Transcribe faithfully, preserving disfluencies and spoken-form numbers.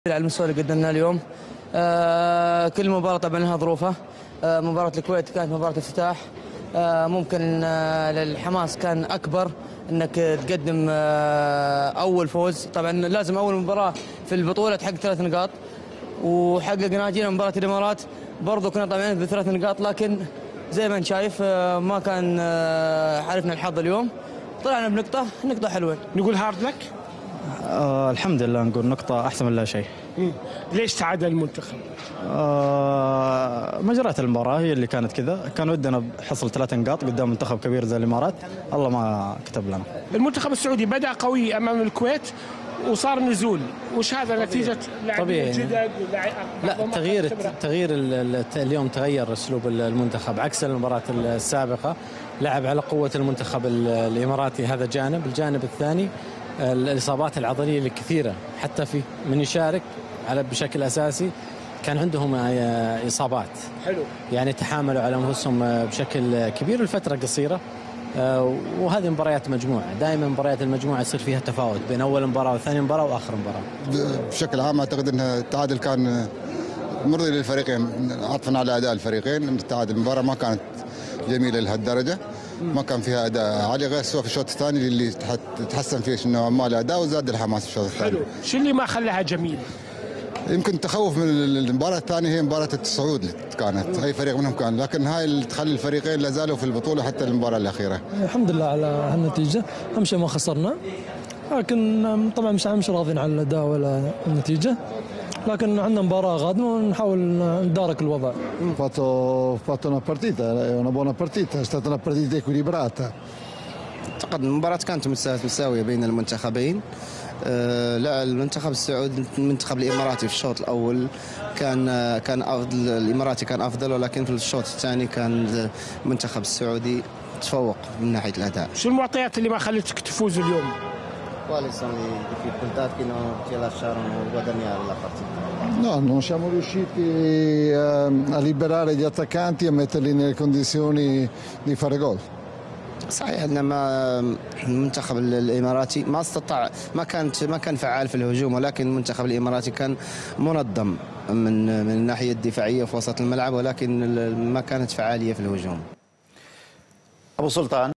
على المستوى اللي قدمناه اليوم. آه كل مباراة طبعا لها ظروفها. آه مباراة الكويت كانت مباراة افتتاح. آه ممكن آه الحماس كان أكبر أنك تقدم آه أول فوز. طبعا لازم أول مباراة في البطولة تحقق ثلاث نقاط، وحققنا جينا مباراة الإمارات برضو كنا طبعا بثلاث نقاط، لكن زي ما أنت شايف آه ما كان آه حالفنا الحظ اليوم. طلعنا بنقطة نقطة حلوة. نقول هارد لك؟ آه الحمد لله، نقول نقطة أحسن من لا شيء. مم. ليش تعادل المنتخب؟ آه مجريات المباراة هي اللي كانت كذا، كان ودنا بحصل ثلاث نقاط قدام منتخب كبير زي الإمارات، الله ما كتب لنا. المنتخب السعودي بدأ قوي أمام الكويت وصار نزول، وش هذا نتيجة لاعبين جدد؟ لا، تغيير تغيير اليوم تغير أسلوب المنتخب عكس المباراة السابقة. لعب على قوة المنتخب الإماراتي، هذا جانب. الجانب الثاني الإصابات العضلية الكثيرة، حتى في من يشارك على بشكل أساسي كان عندهم إصابات. حلو. يعني تحاملوا على أنفسهم بشكل كبير لفترة قصيرة. وهذه مباريات مجموعة، دائما مباريات المجموعة يصير فيها تفاوت بين أول مباراة وثاني مباراة وآخر مباراة. بشكل عام أعتقد أن التعادل كان مرضي للفريقين، عطفا على أداء الفريقين. التعادل المباراة ما كانت جميلة لهالدرجة، ما كان فيها أداء عالي غير سوى في الشوط الثاني اللي تحسن فيه انه ما الأداء وزاد الحماس في الشوط الثاني. حلو. شو اللي ما خلاها جميلة؟ يمكن تخوف من المباراة الثانية، هي مباراة الصعود كانت أي فريق منهم كان، لكن هاي اللي تخلي الفريقين لا زالوا في البطولة حتى المباراة الأخيرة. الحمد لله على هالنتيجة، أهم شيء ما خسرنا، لكن طبعا مش مش راضين على الأداء ولا النتيجة، لكن عندنا مباراة قادمة ونحاول ندارك الوضع. fatto fatto una partita, è una buona partita, è stata una partita equilibrata. أعتقد المباراة كانت متساوية بين المنتخبين. أه لا، المنتخب السعودي المنتخب الإماراتي في الشوط الأول كان كان أفضل، الإماراتي كان أفضل، ولكن في الشوط الثاني كان المنتخب السعودي تفوق من ناحية الأداء. شو المعطيات اللي ما خلتك تفوز اليوم؟ Quali sono le difficoltà che non ti lasciarono guadagnare la partita? No, non siamo riusciti a, a liberare gli attaccanti e a metterli nelle condizioni di fare gol. صحيح ان ما المنتخب الاماراتي ما استطاع، ما كانت ما كان فعال في الهجوم، ولكن المنتخب الاماراتي كان منظم من من الناحيه الدفاعيه في وسط الملعب، ولكن ما كانت فعاليه في الهجوم. ابو سلطان.